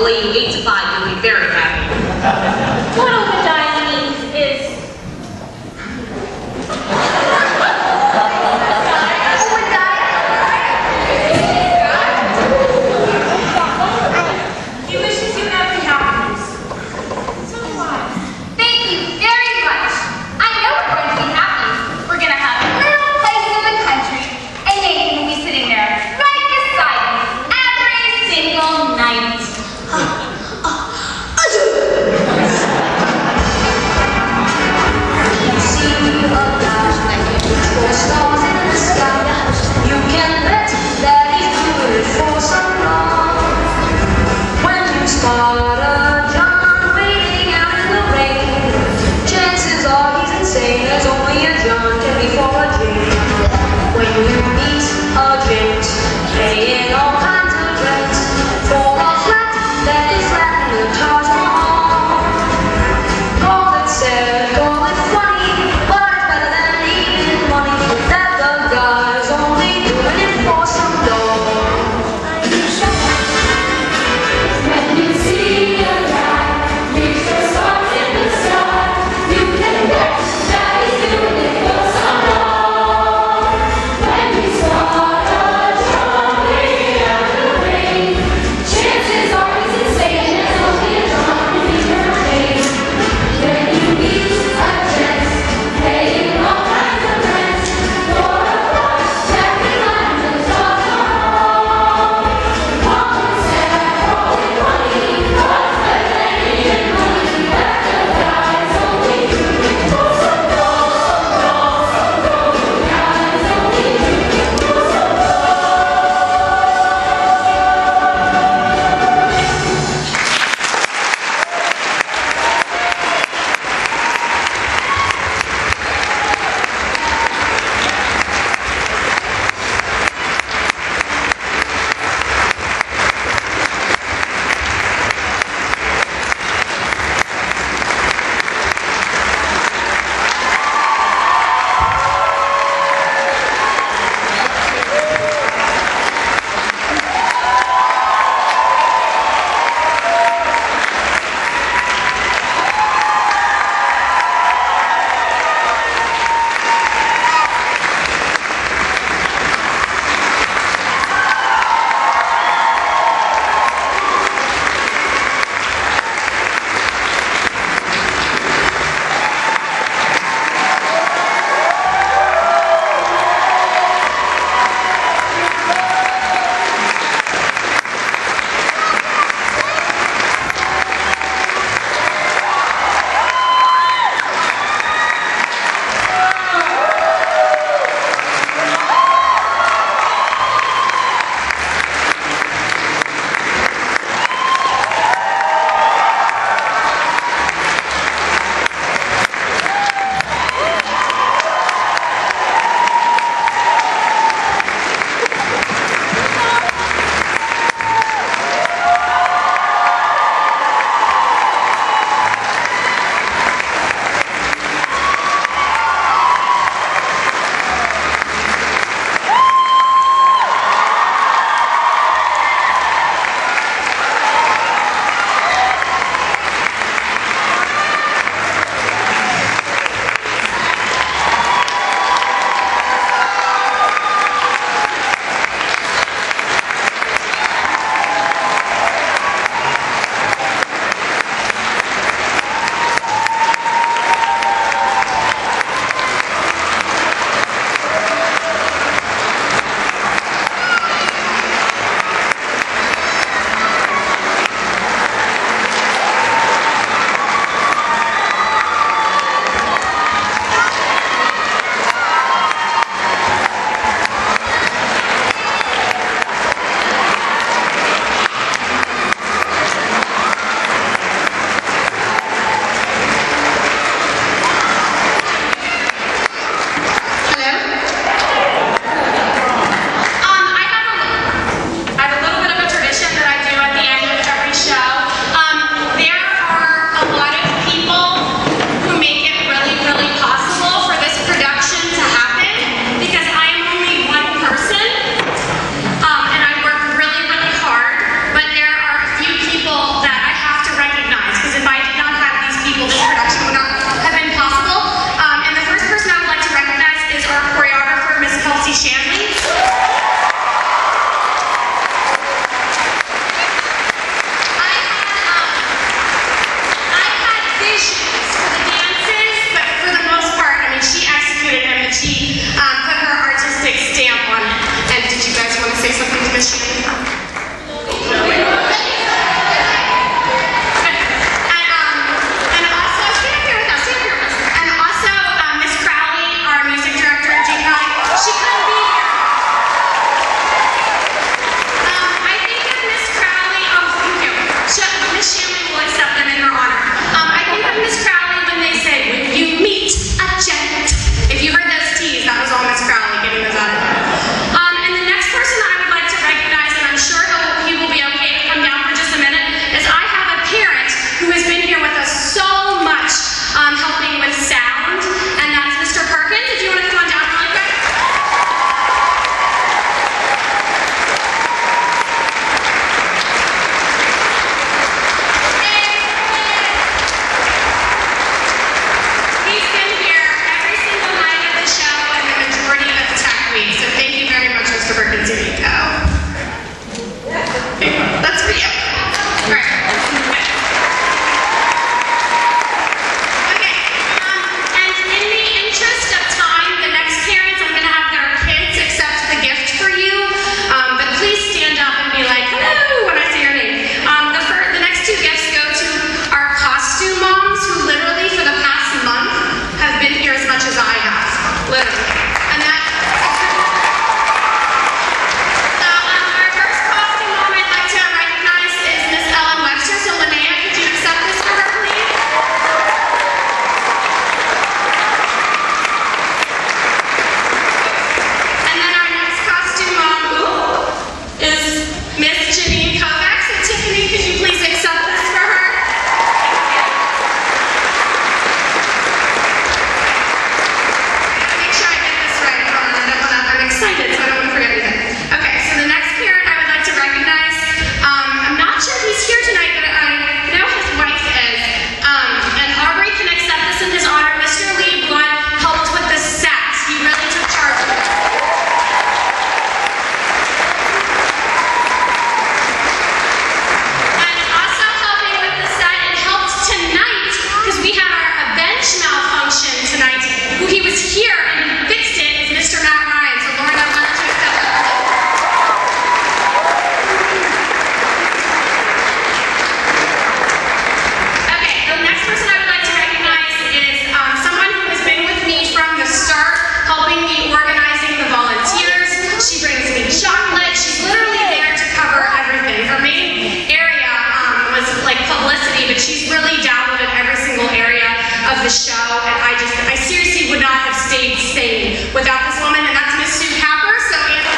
I'll lay you 8 to 5. You'll be very happy. What Obadiah means is... He wishes you every happiness. So do I. Thank you very much. I know we're going to be happy. We're going to have a little place in the country, and Nathan will be sitting there right beside us every single night. I seriously would not have stayed sane without this woman, and that's Miss Sue Capper. So,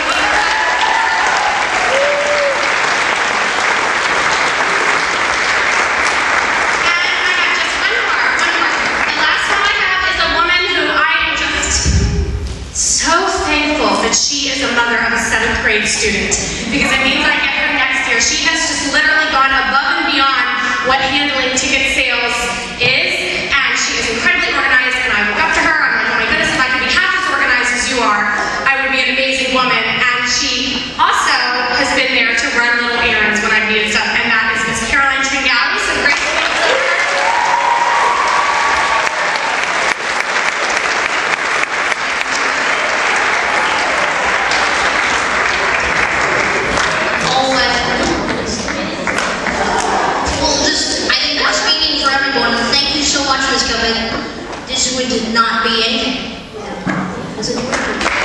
that she is a mother of a 7th grade student, because it means I get her next year. She has just literally gone above and beyond what handling ticket sales is, and she is incredibly organized, and I look up to her. I'm like, oh my goodness, if I could be half as organized as you are, I would be an amazing woman. And she also has been there to run little errands when I've needed stuff, and that is Miss Caroline Tringali. So great. This would not be anything.